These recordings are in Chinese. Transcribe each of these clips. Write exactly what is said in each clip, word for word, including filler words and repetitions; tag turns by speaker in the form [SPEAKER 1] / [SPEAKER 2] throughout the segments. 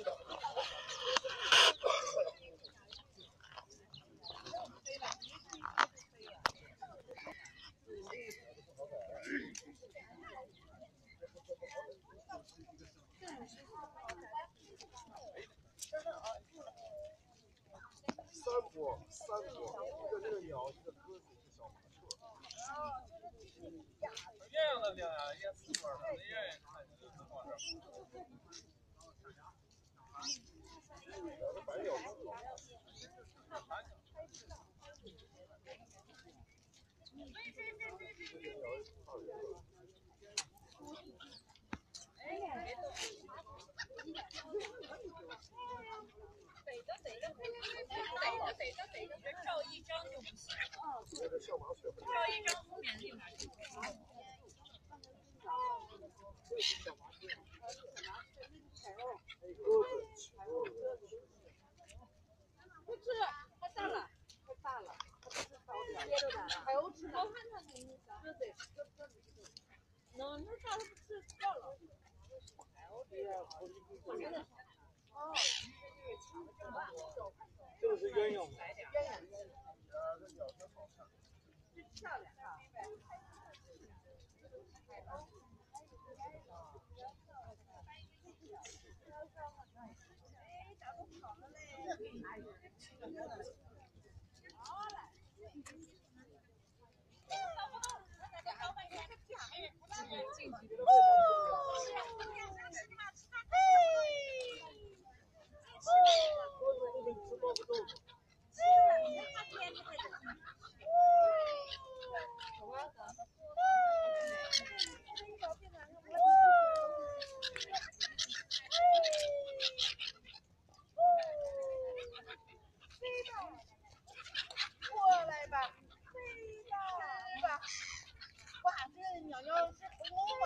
[SPEAKER 1] 三国，三国，一个那个鸟，一个鸽子，一个小麻雀。
[SPEAKER 2] 这样的两呀，也四块，一人看就是往这。
[SPEAKER 1] 白鸟。
[SPEAKER 3] 照一张就不行，
[SPEAKER 1] 那个小麻雀。
[SPEAKER 3] 照一张负面立马就不行。
[SPEAKER 4] 不吃，太大了，太大了，接着的，还有吃，我看他给你讲，这得这这能那啥不吃掉了。哦，
[SPEAKER 1] 这个是鸳鸯。
[SPEAKER 4] 鸳鸯。这漂亮啊！过来吧，飞吧，哇，这鸟鸟是多嘛？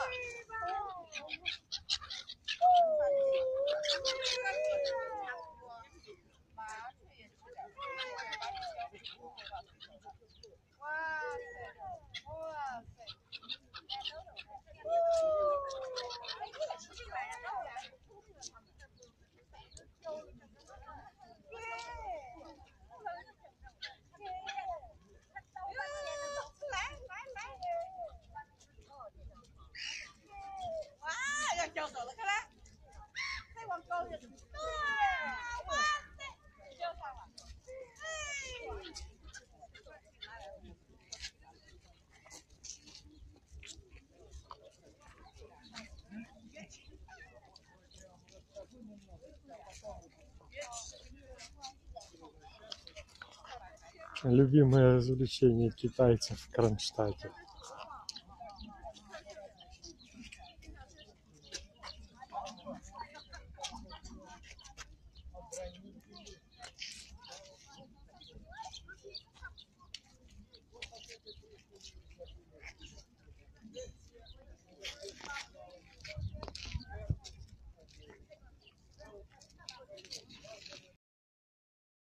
[SPEAKER 4] 麻雀也吃点，哇塞，哇塞。掉走了，看来，再往高一点。对，哇塞，掉上了。
[SPEAKER 5] Любимое развлечение китайцев в Кронштадте.